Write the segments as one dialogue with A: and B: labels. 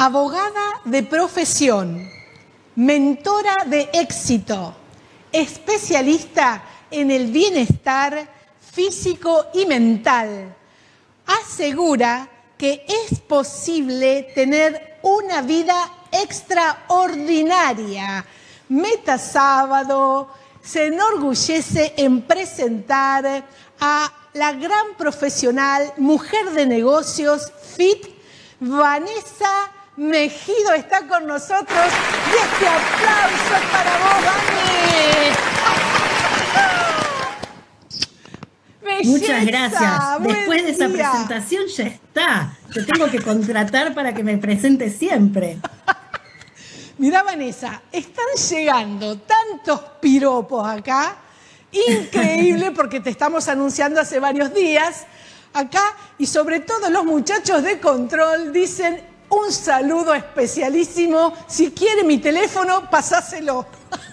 A: Abogada de profesión, mentora de éxito, especialista en el bienestar físico y mental. Asegura que es posible tener una vida extraordinaria. Meta Sábado se enorgullece en presentar a la gran profesional, mujer de negocios, fit, Vanessa Mejido está con nosotros y este aplauso es para vos, Vani.
B: Muchas gracias. Después de esa
A: día.
B: presentación ya está. Te tengo que contratar para que me presente siempre.
A: Mirá, Vanessa, están llegando tantos piropos acá, increíble porque te estamos anunciando hace varios días acá y sobre todo los muchachos de control dicen un saludo especialísimo, si quiere mi teléfono, pasáselo.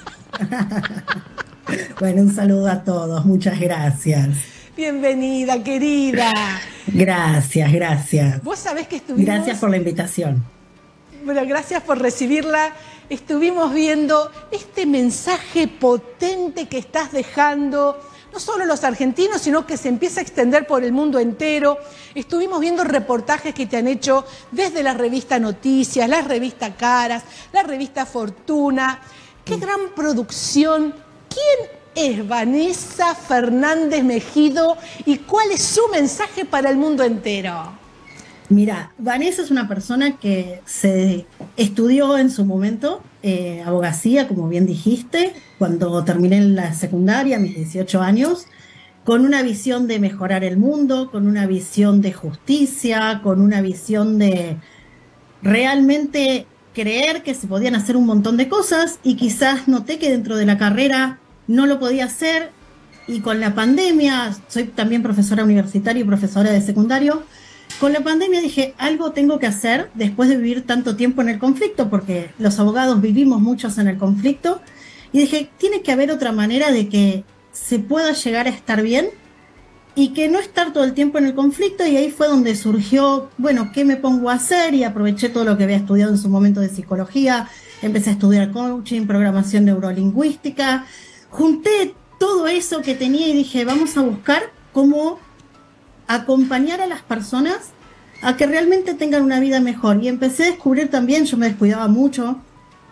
B: Bueno, un saludo a todos, muchas gracias.
A: Bienvenida, querida.
B: Gracias, gracias.
A: Vos sabés que estuvimos...
B: Gracias por la invitación.
A: Bueno, gracias por recibirla. Estuvimos viendo este mensaje potente que estás dejando, no solo los argentinos, sino que se empieza a extender por el mundo entero. Estuvimos viendo reportajes que te han hecho desde la revista Noticias, la revista Caras, la revista Fortuna. ¡Qué gran producción! ¿Quién es Vanessa Fernández Mejido y cuál es su mensaje para el mundo entero?
B: Mira, Vanessa es una persona que se estudió en su momento abogacía, como bien dijiste, cuando terminé la secundaria, a mis 18 años, con una visión de mejorar el mundo, con una visión de justicia, con una visión de realmente creer que se podían hacer un montón de cosas y quizás noté que dentro de la carrera no lo podía hacer y con la pandemia, soy también profesora universitaria y profesora de secundario, con la pandemia dije, algo tengo que hacer después de vivir tanto tiempo en el conflicto, porque los abogados vivimos muchos en el conflicto, y dije, tiene que haber otra manera de que se pueda llegar a estar bien y que no estar todo el tiempo en el conflicto, y ahí fue donde surgió, bueno, ¿qué me pongo a hacer? Y aproveché todo lo que había estudiado en su momento de psicología, empecé a estudiar coaching, programación neurolingüística, junté todo eso que tenía y dije, vamos a buscar cómo acompañar a las personas a que realmente tengan una vida mejor. Y empecé a descubrir también, yo me descuidaba mucho,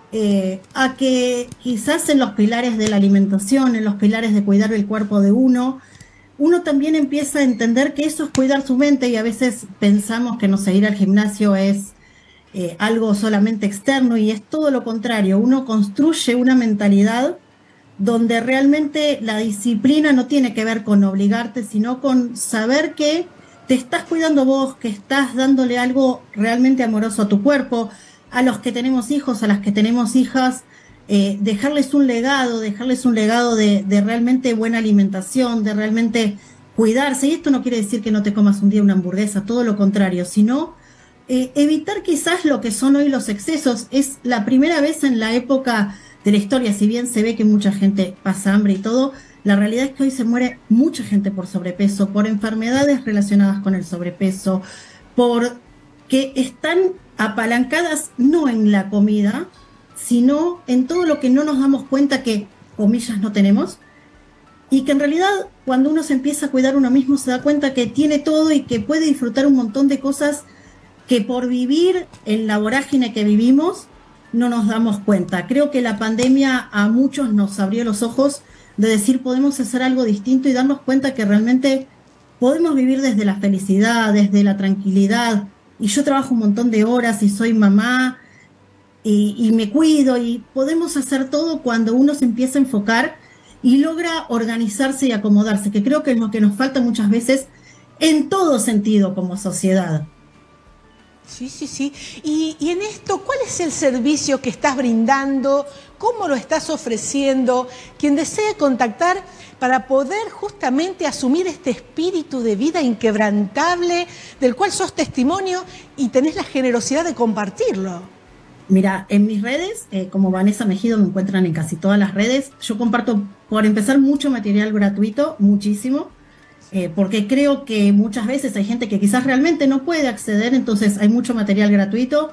B: a que quizás en los pilares de la alimentación, en los pilares de cuidar el cuerpo de uno también empieza a entender que eso es cuidar su mente, y a veces pensamos que no sé, ir al gimnasio es algo solamente externo, y es todo lo contrario. Uno construye una mentalidad donde realmente la disciplina no tiene que ver con obligarte, sino con saber que te estás cuidando vos, que estás dándole algo realmente amoroso a tu cuerpo, a los que tenemos hijos, a las que tenemos hijas, dejarles un legado de realmente buena alimentación, de realmente cuidarse. Y esto no quiere decir que no te comas un día una hamburguesa, todo lo contrario, sino evitar quizás lo que son hoy los excesos. Es la primera vez en la época de la historia, si bien se ve que mucha gente pasa hambre y todo, la realidad es que hoy se muere mucha gente por sobrepeso, por enfermedades relacionadas con el sobrepeso, porque están apalancadas no en la comida, sino en todo lo que no nos damos cuenta que, comillas, no tenemos, y que en realidad cuando uno se empieza a cuidar uno mismo se da cuenta que tiene todo y que puede disfrutar un montón de cosas que por vivir en la vorágine que vivimos no nos damos cuenta. Creo que la pandemia a muchos nos abrió los ojos de decir, podemos hacer algo distinto y darnos cuenta que realmente podemos vivir desde la felicidad, desde la tranquilidad. Y yo trabajo un montón de horas y soy mamá y me cuido, y podemos hacer todo cuando uno se empieza a enfocar y logra organizarse y acomodarse, que creo que es lo que nos falta muchas veces en todo sentido como sociedad.
A: Sí, sí, sí. Y en esto, ¿cuál es el servicio que estás brindando? ¿Cómo lo estás ofreciendo? Quien desee contactar para poder justamente asumir este espíritu de vida inquebrantable del cual sos testimonio y tenés la generosidad de compartirlo.
B: Mira, en mis redes, como Vanessa Mejido, me encuentran en casi todas las redes. Yo comparto, por empezar, mucho material gratuito, muchísimo. Porque creo que muchas veces hay gente que quizás realmente no puede acceder, entonces hay mucho material gratuito.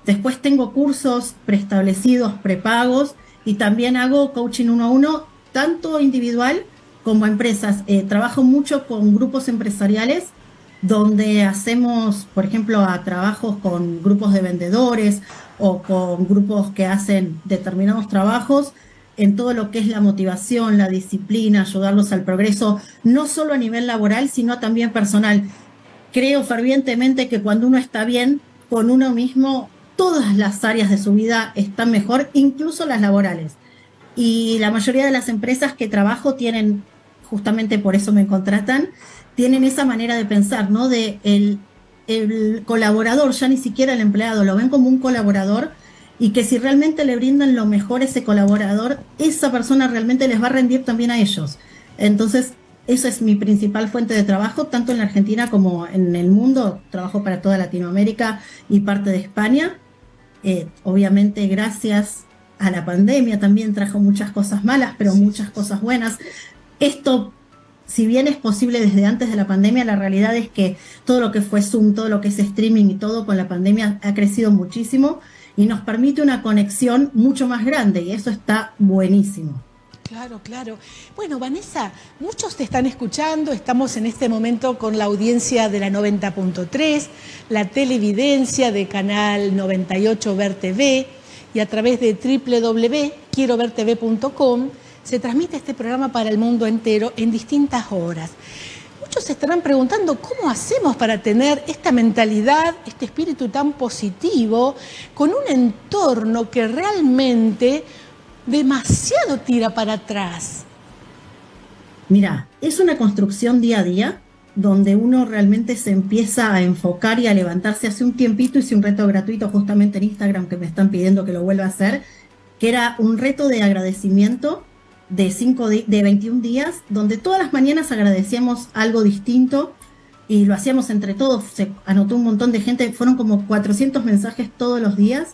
B: Después tengo cursos preestablecidos, prepagos, y también hago coaching 1-a-1, tanto individual como a empresas. Trabajo mucho con grupos empresariales, donde hacemos, por ejemplo, a trabajos con grupos de vendedores o con grupos que hacen determinados trabajos en todo lo que es la motivación, la disciplina, ayudarlos al progreso, no solo a nivel laboral, sino también personal. Creo fervientemente que cuando uno está bien con uno mismo, todas las áreas de su vida están mejor, incluso las laborales. Y la mayoría de las empresas que trabajo tienen, justamente por eso me contratan, tienen esa manera de pensar, ¿no? De el colaborador, ya ni siquiera el empleado, lo ven como un colaborador, y que si realmente le brindan lo mejor a ese colaborador, esa persona realmente les va a rendir también a ellos. Entonces, esa es mi principal fuente de trabajo, tanto en la Argentina como en el mundo. Trabajo para toda Latinoamérica y parte de España. Obviamente, gracias a la pandemia también trajo muchas cosas malas, pero muchas cosas buenas. Esto, si bien es posible desde antes de la pandemia, la realidad es que todo lo que fue Zoom, todo lo que es streaming y todo con la pandemia ha crecido muchísimo y nos permite una conexión mucho más grande, y eso está buenísimo.
A: Claro, claro. Bueno, Vanessa, muchos te están escuchando, estamos en este momento con la audiencia de la 90.3, la televidencia de Canal 98 Ver TV, y a través de www.quierovertv.com se transmite este programa para el mundo entero en distintas horas. Muchos se estarán preguntando cómo hacemos para tener esta mentalidad, este espíritu tan positivo, con un entorno que realmente demasiado tira para atrás.
B: Mira, es una construcción día a día donde uno realmente se empieza a enfocar y a levantarse. Hace un tiempito hice un reto gratuito justamente en Instagram que me están pidiendo que lo vuelva a hacer, que era un reto de agradecimiento de 21 días, donde todas las mañanas agradecíamos algo distinto y lo hacíamos entre todos. Se anotó un montón de gente, fueron como 400 mensajes todos los días.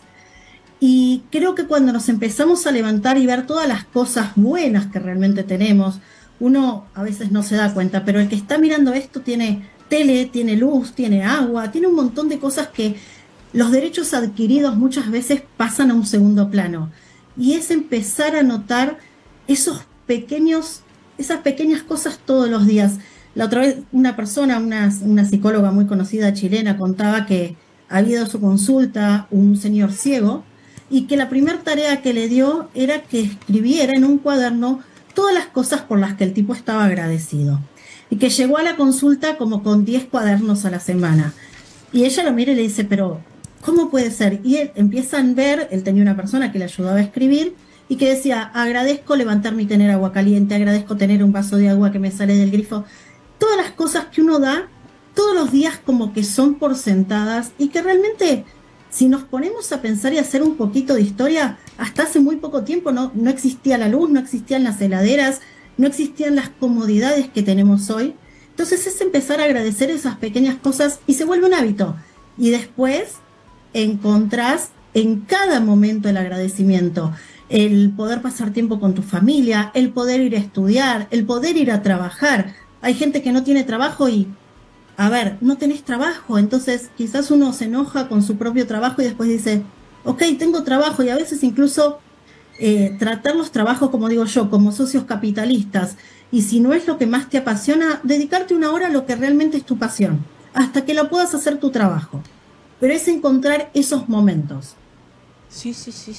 B: Y creo que cuando nos empezamos a levantar y ver todas las cosas buenas que realmente tenemos, uno a veces no se da cuenta, pero el que está mirando esto tiene tele, tiene luz, tiene agua, tiene un montón de cosas que los derechos adquiridos muchas veces pasan a un segundo plano. Y es empezar a notar esas pequeñas cosas todos los días. La otra vez una persona, una psicóloga muy conocida chilena, contaba que había ido a su consulta un señor ciego, y que la primera tarea que le dio era que escribiera en un cuaderno todas las cosas por las que el tipo estaba agradecido. Y que llegó a la consulta como con 10 cuadernos a la semana. Y ella lo mira y le dice, pero ¿cómo puede ser? Y él empieza a ver, él tenía una persona que le ayudaba a escribir, y que decía, agradezco levantarme y tener agua caliente, agradezco tener un vaso de agua que me sale del grifo. Todas las cosas que uno da todos los días como que son por sentadas, y que realmente, si nos ponemos a pensar y a hacer un poquito de historia, hasta hace muy poco tiempo no existía la luz, no existían las heladeras, no existían las comodidades que tenemos hoy. Entonces es empezar a agradecer esas pequeñas cosas y se vuelve un hábito. Y después encontrás en cada momento el agradecimiento, el poder pasar tiempo con tu familia, el poder ir a estudiar, el poder ir a trabajar. Hay gente que no tiene trabajo y, a ver, no tenés trabajo, entonces quizás uno se enoja con su propio trabajo y después dice, ok, tengo trabajo, y a veces incluso tratar los trabajos, como digo yo, como socios capitalistas, y si no es lo que más te apasiona, dedicarte una hora a lo que realmente es tu pasión, hasta que lo puedas hacer tu trabajo. Pero es encontrar esos momentos.
A: Sí.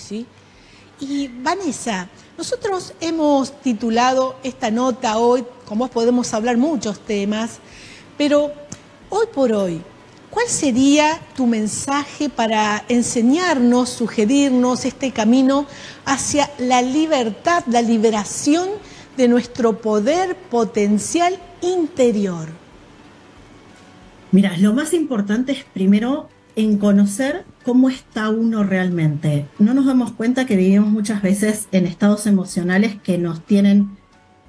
A: Y Vanessa, nosotros hemos titulado esta nota hoy, con vos podemos hablar muchos temas, pero hoy por hoy, ¿cuál sería tu mensaje para enseñarnos, sugerirnos este camino hacia la libertad, la liberación de nuestro poder potencial interior?
B: Mira, lo más importante es primero en conocer cómo está uno realmente. No nos damos cuenta que vivimos muchas veces en estados emocionales que nos tienen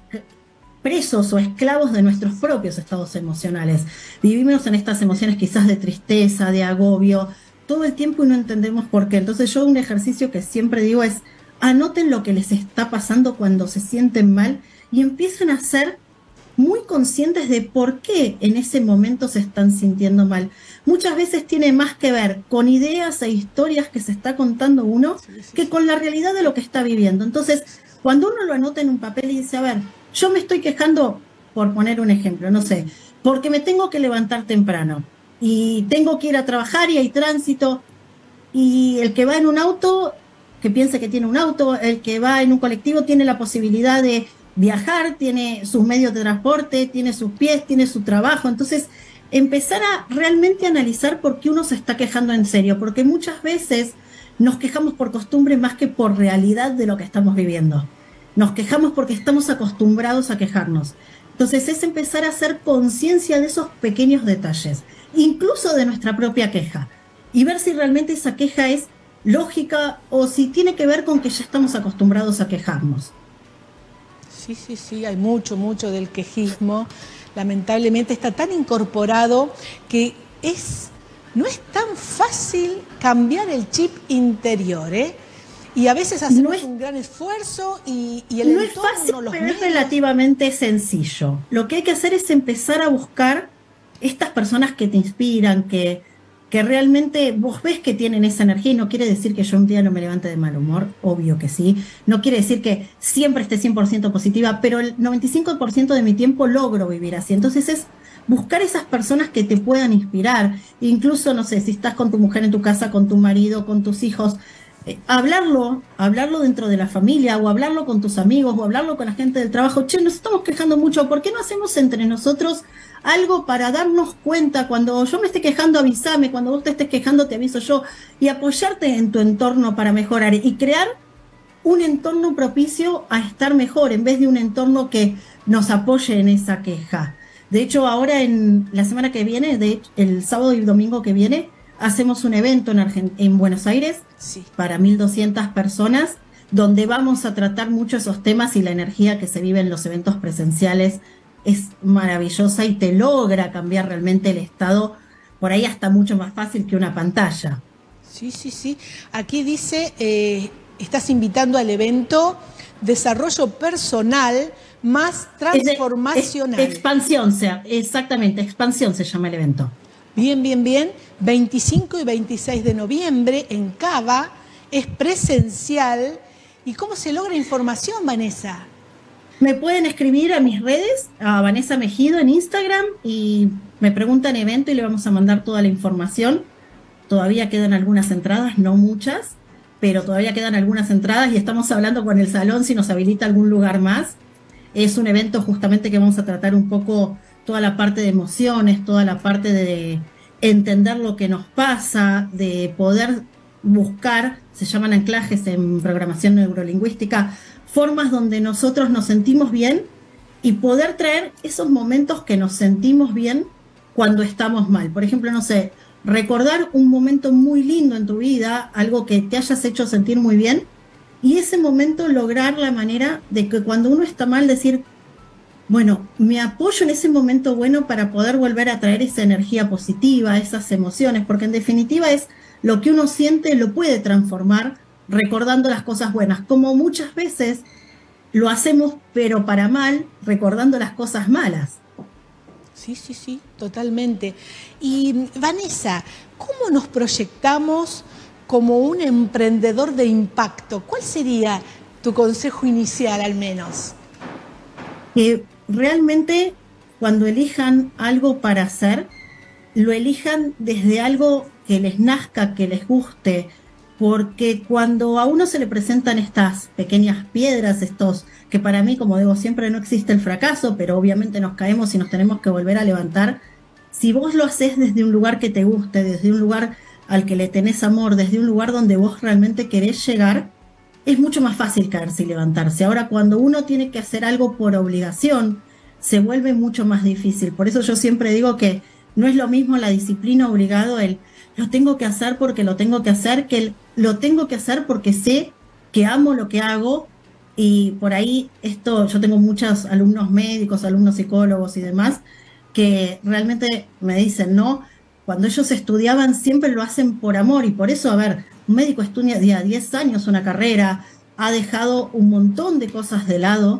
B: presos o esclavos de nuestros propios estados emocionales. Vivimos en estas emociones quizás de tristeza, de agobio, todo el tiempo, y no entendemos por qué. Entonces yo un ejercicio que siempre digo es, anoten lo que les está pasando cuando se sienten mal y empiecen a hacer muy conscientes de por qué en ese momento se están sintiendo mal. Muchas veces tiene más que ver con ideas e historias que se está contando uno que con la realidad de lo que está viviendo. Entonces, cuando uno lo anota en un papel y dice, a ver, yo me estoy quejando, por poner un ejemplo, no sé, porque me tengo que levantar temprano y tengo que ir a trabajar y hay tránsito, y el que va en un auto, que piensa que tiene un auto, el que va en un colectivo tiene la posibilidad de viajar, tiene sus medios de transporte, tiene sus pies, tiene su trabajo. Entonces, empezar a realmente analizar por qué uno se está quejando en serio, porque muchas veces nos quejamos por costumbre más que por realidad de lo que estamos viviendo. Nos quejamos porque estamos acostumbrados a quejarnos. Entonces, es empezar a hacer conciencia de esos pequeños detalles, incluso de nuestra propia queja, y ver si realmente esa queja es lógica o si tiene que ver con que ya estamos acostumbrados a quejarnos.
A: Sí, hay mucho del quejismo. Lamentablemente está tan incorporado que no es tan fácil cambiar el chip interior, ¿eh? Y a veces hacemos un gran esfuerzo y el
B: no entorno, es fácil,
A: los
B: pero
A: medios...
B: es relativamente sencillo. Lo que hay que hacer es empezar a buscar estas personas que te inspiran, que realmente vos ves que tienen esa energía, y no quiere decir que yo un día no me levante de mal humor, obvio que sí, no quiere decir que siempre esté 100% positiva, pero el 95% de mi tiempo logro vivir así. Entonces es buscar esas personas que te puedan inspirar, incluso, no sé, si estás con tu mujer en tu casa, con tu marido, con tus hijos, hablarlo dentro de la familia, o hablarlo con tus amigos, o hablarlo con la gente del trabajo. Che, nos estamos quejando mucho, ¿por qué no hacemos entre nosotros algo para darnos cuenta? Cuando yo me esté quejando, avísame, cuando vos te estés quejando, te aviso yo, y apoyarte en tu entorno para mejorar y crear un entorno propicio a estar mejor, en vez de un entorno que nos apoye en esa queja. De hecho, ahora en la semana que viene, el sábado y el domingo que viene, hacemos un evento en Buenos Aires, sí, para 1.200 personas, donde vamos a tratar mucho esos temas, y la energía que se vive en los eventos presenciales es maravillosa y te logra cambiar realmente el estado, por ahí hasta mucho más fácil que una pantalla.
A: Sí. Aquí dice, estás invitando al evento Desarrollo Personal más Transformacional.
B: Expansión, exactamente, Expansión se llama el evento.
A: Bien. 25 y 26 de noviembre en Cava, es presencial. ¿Y cómo se logra información, Vanessa?
B: Me pueden escribir a mis redes, a Vanessa Mejido en Instagram, y me preguntan evento y le vamos a mandar toda la información. Todavía quedan algunas entradas, no muchas, pero todavía quedan algunas entradas, y estamos hablando con el salón si nos habilita algún lugar más. Es un evento justamente que vamos a tratar un poco toda la parte de emociones, toda la parte de entender lo que nos pasa, de poder buscar, se llaman anclajes en programación neurolingüística, formas donde nosotros nos sentimos bien, y poder traer esos momentos que nos sentimos bien cuando estamos mal. Por ejemplo, no sé, recordar un momento muy lindo en tu vida, algo que te hayas hecho sentir muy bien, y ese momento lograr la manera de que cuando uno está mal decir, bueno, me apoyo en ese momento bueno para poder volver a traer esa energía positiva, esas emociones, porque en definitiva es lo que uno siente, lo puede transformar recordando las cosas buenas, como muchas veces lo hacemos, pero para mal, recordando las cosas malas.
A: Sí, totalmente. Y Vanessa, ¿cómo nos proyectamos como un emprendedor de impacto? ¿Cuál sería tu consejo inicial, al menos?
B: Que realmente, cuando elijan algo para hacer, lo elijan desde algo que les nazca, que les guste, porque cuando a uno se le presentan estas pequeñas piedras, estos que para mí, como digo siempre, no existe el fracaso, pero obviamente nos caemos y nos tenemos que volver a levantar. Si vos lo haces desde un lugar que te guste, desde un lugar al que le tenés amor, desde un lugar donde vos realmente querés llegar, es mucho más fácil caerse y levantarse. Ahora, cuando uno tiene que hacer algo por obligación, se vuelve mucho más difícil. Por eso yo siempre digo que no es lo mismo la disciplina obligado, el lo tengo que hacer porque lo tengo que hacer, que lo tengo que hacer porque sé que amo lo que hago. Y por ahí yo tengo muchos alumnos médicos, alumnos psicólogos y demás, que realmente me dicen, no, cuando ellos estudiaban siempre lo hacen por amor, y por eso, a ver, un médico estudia 10 años una carrera, ha dejado un montón de cosas de lado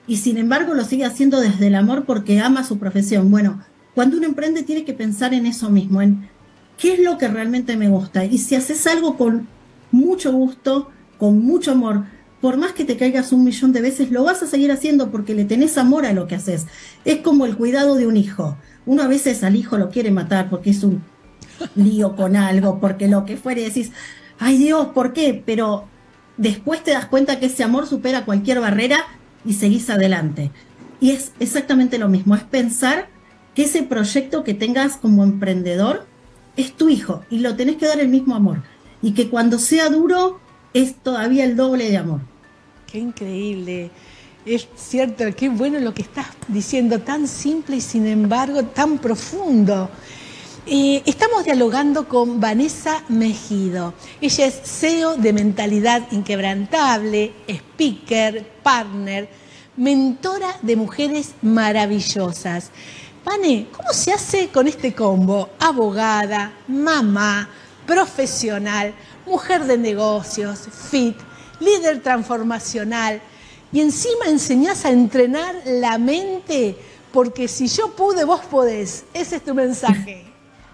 B: y sin embargo lo sigue haciendo desde el amor porque ama su profesión. Bueno, cuando uno emprende tiene que pensar en eso mismo, en qué es lo que realmente me gusta. Y si haces algo con mucho gusto, con mucho amor, por más que te caigas 1.000.000 de veces, lo vas a seguir haciendo porque le tenés amor a lo que haces. Es como el cuidado de un hijo. Uno a veces al hijo lo quiere matar porque es un lío con algo, porque lo que fuere, decís, ay Dios, ¿por qué? Pero después te das cuenta que ese amor supera cualquier barrera y seguís adelante. Y es exactamente lo mismo, es pensar que ese proyecto que tengas como emprendedor es tu hijo y lo tenés que dar el mismo amor. Y que cuando sea duro es todavía el doble de amor.
A: Qué increíble. Es cierto, qué bueno lo que estás diciendo, tan simple y sin embargo tan profundo. Estamos dialogando con Vanessa Mejido. Ella es CEO de Mentalidad Inquebrantable, speaker, partner, mentora de mujeres maravillosas. Vane, ¿cómo se hace con este combo? Abogada, mamá, profesional, mujer de negocios, fit, líder transformacional y encima enseñás a entrenar la mente porque si yo pude, vos podés. Ese es tu mensaje.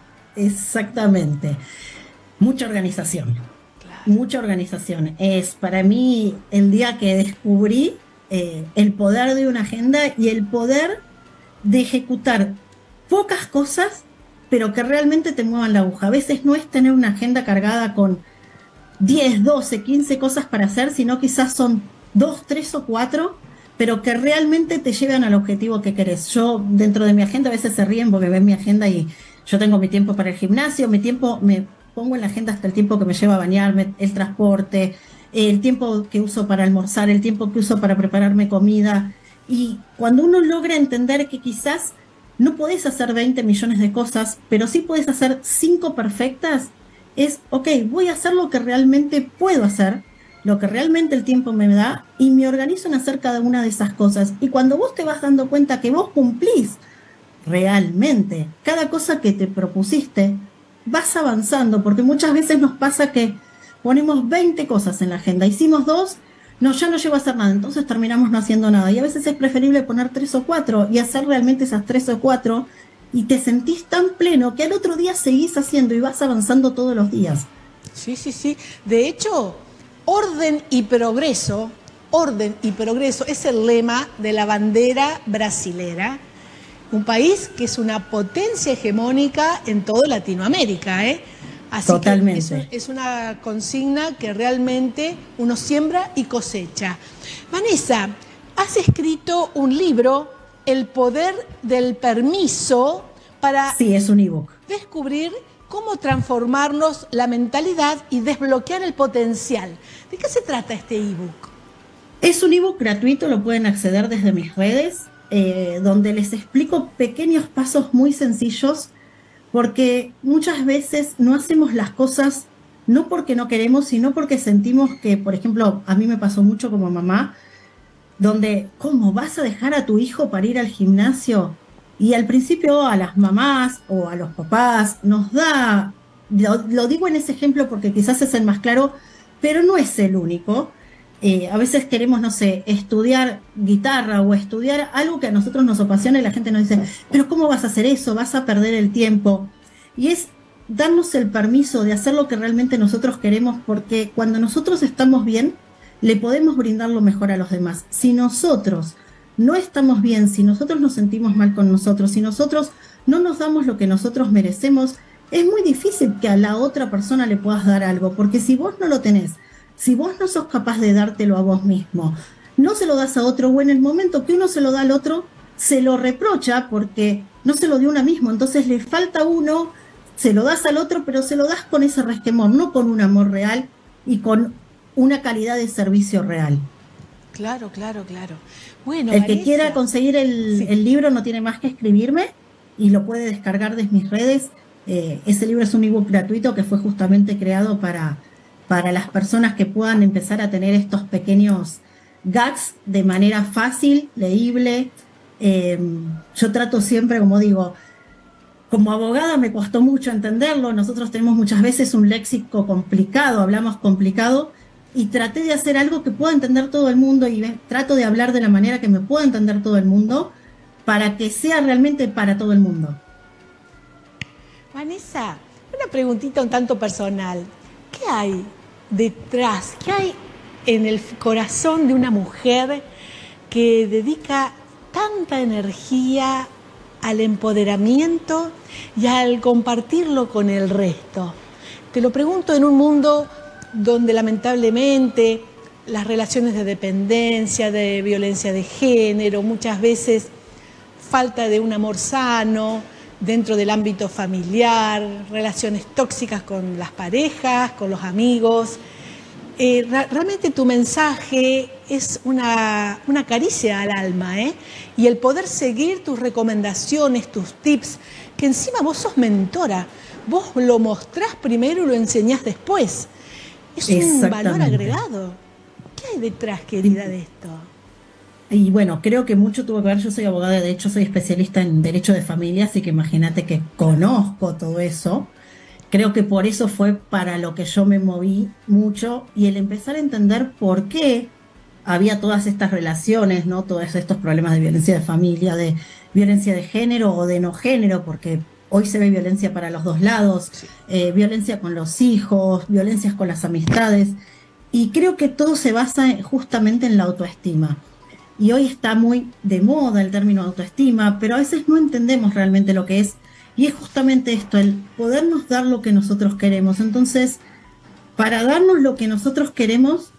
B: Exactamente. Mucha organización.
A: Claro.
B: Mucha organización. Es para mí el día que descubrí el poder de una agenda y el poder de ejecutar pocas cosas, pero que realmente te muevan la aguja. A veces no es tener una agenda cargada con 10, 12, 15 cosas para hacer, sino quizás son 2, 3 o 4, pero que realmente te llevan al objetivo que querés. Yo dentro de mi agenda a veces se ríen porque ven mi agenda y yo tengo mi tiempo para el gimnasio, mi tiempo, me pongo en la agenda hasta el tiempo que me lleva a bañarme, el transporte, el tiempo que uso para almorzar, el tiempo que uso para prepararme comida. Y cuando uno logra entender que quizás no podés hacer 20 millones de cosas, pero sí podés hacer 5 perfectas, es, ok, voy a hacer lo que realmente puedo hacer, lo que realmente el tiempo me da, y me organizo en hacer cada una de esas cosas. Y cuando vos te vas dando cuenta que vos cumplís realmente cada cosa que te propusiste, vas avanzando, porque muchas veces nos pasa que ponemos 20 cosas en la agenda, hicimos 2, no, ya no llego a hacer nada, entonces terminamos no haciendo nada. Y a veces es preferible poner 3 o 4 y hacer realmente esas 3 o 4 y te sentís tan pleno que al otro día seguís haciendo y vas avanzando todos los días.
A: Sí, sí, sí. De hecho, orden y progreso es el lema de la bandera brasilera, un país que es una potencia hegemónica en toda Latinoamérica, ¿eh? Así
B: Totalmente.
A: que es una consigna que realmente uno siembra y cosecha. Vanessa, has escrito un libro, El poder del permiso, para
B: Sí, es un ebook.
A: descubrir cómo transformarnos la mentalidad y desbloquear el potencial. ¿De qué se trata este ebook?
B: Es un ebook gratuito, lo pueden acceder desde mis redes, donde les explico pequeños pasos muy sencillos, porque muchas veces no hacemos las cosas no porque no queremos, sino porque sentimos que, por ejemplo, a mí me pasó mucho como mamá, donde, ¿cómo vas a dejar a tu hijo para ir al gimnasio? Y al principio a las mamás o a los papás nos da, lo digo en ese ejemplo porque quizás es el más claro, pero no es el único. A veces queremos, no sé, estudiar guitarra o estudiar algo que a nosotros nos apasiona y la gente nos dice, pero ¿cómo vas a hacer eso? Vas a perder el tiempo. Y es darnos el permiso de hacer lo que realmente nosotros queremos, porque cuando nosotros estamos bien, le podemos brindar lo mejor a los demás. Si nosotros no estamos bien, si nosotros nos sentimos mal con nosotros, si nosotros no nos damos lo que nosotros merecemos, es muy difícil que a la otra persona le puedas dar algo, porque si vos no lo tenés, si vos no sos capaz de dártelo a vos mismo, no se lo das a otro, o en el momento que uno se lo da al otro, se lo reprocha porque no se lo dio uno mismo, entonces le falta uno, se lo das al otro, pero se lo das con ese resquemor, no con un amor real y con una calidad de servicio real.
A: Claro, claro, claro. Bueno,
B: El que quiera
A: Vanessa,
B: conseguir
A: sí.
B: el libro no tiene más que escribirme y lo puede descargar desde mis redes. Ese libro es un ebook gratuito que fue justamente creado para las personas que puedan empezar a tener estos pequeños gags de manera fácil, leíble. Yo trato siempre, como digo, como abogada me costó mucho entenderlo. Nosotros tenemos muchas veces un léxico complicado, hablamos complicado, y traté de hacer algo que pueda entender todo el mundo y trato de hablar de la manera que me pueda entender todo el mundo para que sea realmente para todo el mundo.
A: Vanessa, una preguntita un tanto personal. ¿Qué hay detrás? ¿Qué hay en el corazón de una mujer que dedica tanta energía al empoderamiento y al compartirlo con el resto? Te lo pregunto en un mundo donde lamentablemente las relaciones de dependencia, de violencia de género, muchas veces falta de un amor sano dentro del ámbito familiar, relaciones tóxicas con las parejas, con los amigos. Realmente tu mensaje es una caricia al alma, ¿eh? Y el poder seguir tus recomendaciones, tus tips, que encima vos sos mentora, vos lo mostrás primero y lo enseñás después. Es un valor agregado. ¿Qué hay detrás, querida, de esto?
B: Y bueno, creo que mucho tuvo que ver, yo soy abogada, de hecho soy especialista en derecho de familia, así que imagínate que conozco todo eso. Creo que por eso fue para lo que yo me moví mucho y el empezar a entender por qué había todas estas relaciones, ¿no? Todos estos problemas de violencia de familia, de violencia de género o de no género, porque hoy se ve violencia para los dos lados, violencia con los hijos, violencias con las amistades, y creo que todo se basa justamente en la autoestima. Y hoy está muy de moda el término autoestima, pero a veces no entendemos realmente lo que es. Y es justamente esto, el podernos dar lo que nosotros queremos. Entonces, para darnos lo que nosotros queremos,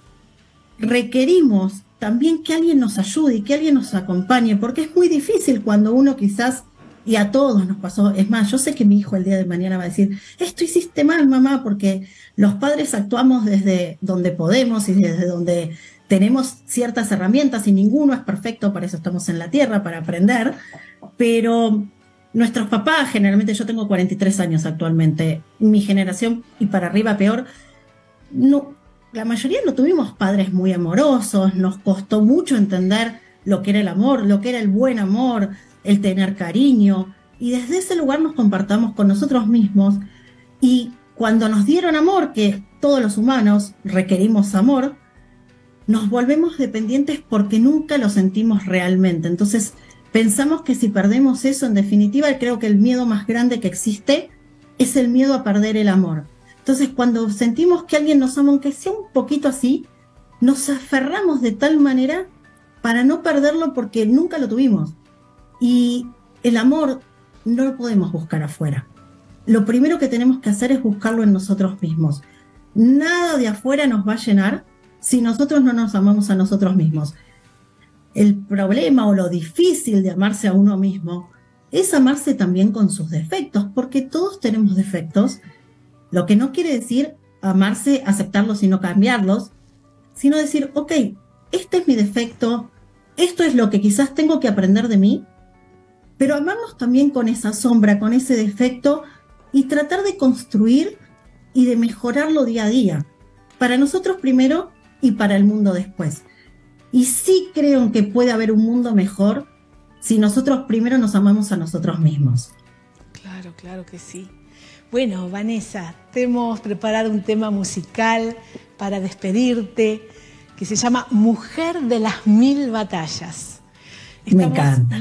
B: requerimos también que alguien nos ayude y que alguien nos acompañe, porque es muy difícil cuando uno quizás, y a todos nos pasó, es más, yo sé que mi hijo el día de mañana va a decir, esto hiciste mal, mamá, porque los padres actuamos desde donde podemos y desde donde tenemos ciertas herramientas y ninguno es perfecto, para eso estamos en la tierra, para aprender, pero nuestros papás, generalmente yo tengo 43 años actualmente, mi generación y para arriba peor, no, la mayoría no tuvimos padres muy amorosos, nos costó mucho entender lo que era el amor, lo que era el buen amor, el tener cariño, y desde ese lugar nos compartamos con nosotros mismos, y cuando nos dieron amor, que todos los humanos requerimos amor, nos volvemos dependientes porque nunca lo sentimos realmente. Entonces pensamos que si perdemos eso, en definitiva, creo que el miedo más grande que existe es el miedo a perder el amor. Entonces cuando sentimos que alguien nos ama, aunque sea un poquito así, nos aferramos de tal manera para no perderlo porque nunca lo tuvimos. Y el amor no lo podemos buscar afuera. Lo primero que tenemos que hacer es buscarlo en nosotros mismos. Nada de afuera nos va a llenar si nosotros no nos amamos a nosotros mismos. El problema o lo difícil de amarse a uno mismo es amarse también con sus defectos, porque todos tenemos defectos, lo que no quiere decir amarse, aceptarlos y no cambiarlos, sino decir, ok, este es mi defecto, esto es lo que quizás tengo que aprender de mí, pero amarnos también con esa sombra, con ese defecto y tratar de construir y de mejorarlo día a día, para nosotros primero y para el mundo después. Y sí creo que puede haber un mundo mejor si nosotros primero nos amamos a nosotros mismos.
A: Claro, claro que sí. Bueno, Vanessa, te hemos preparado un tema musical para despedirte que se llama Mujer de las Mil Batallas.
B: Me encanta.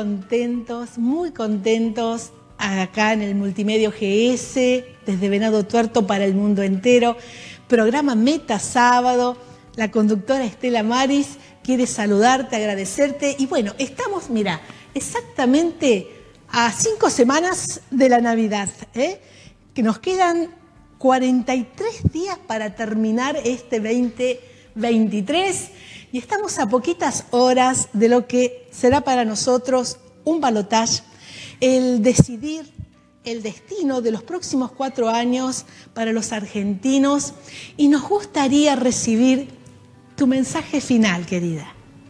A: Muy contentos acá en el Multimedio GS, desde Venado Tuerto para el mundo entero. Programa Meta Sábado, la conductora Estela Maris quiere saludarte, agradecerte. Y bueno, estamos, mira, exactamente a 5 semanas de la Navidad, que nos quedan 43 días para terminar este 2023 y estamos a poquitas horas de lo que será para nosotros un balotaje, el decidir el destino de los próximos 4 años para los argentinos, y nos gustaría recibir tu mensaje final, querida.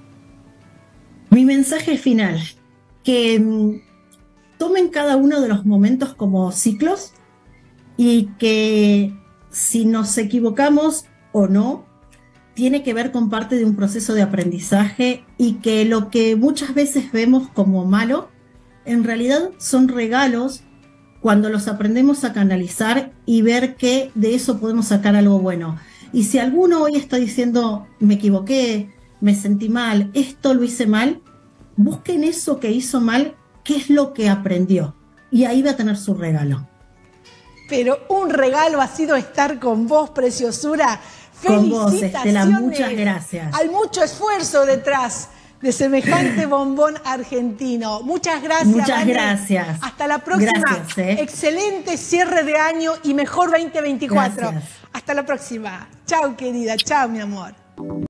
B: Mi mensaje final, que tomen cada uno de los momentos como ciclos y que si nos equivocamos o no, tiene que ver con parte de un proceso de aprendizaje y que lo que muchas veces vemos como malo, en realidad son regalos cuando los aprendemos a canalizar y ver que de eso podemos sacar algo bueno. Y si alguno hoy está diciendo, me equivoqué, me sentí mal, esto lo hice mal, busquen eso que hizo mal, qué es lo que aprendió. Y ahí va a tener su regalo.
A: Pero un regalo ha sido estar con vos, preciosura.
B: Con vos,
A: Felicitaciones.
B: Estela, muchas gracias.
A: Hay mucho esfuerzo detrás de semejante bombón argentino. Muchas gracias.
B: Muchas gracias.
A: Hasta la próxima.
B: Gracias,
A: Excelente cierre de año y mejor 2024.
B: Gracias.
A: Hasta la próxima. Chao, querida. Chao, mi amor.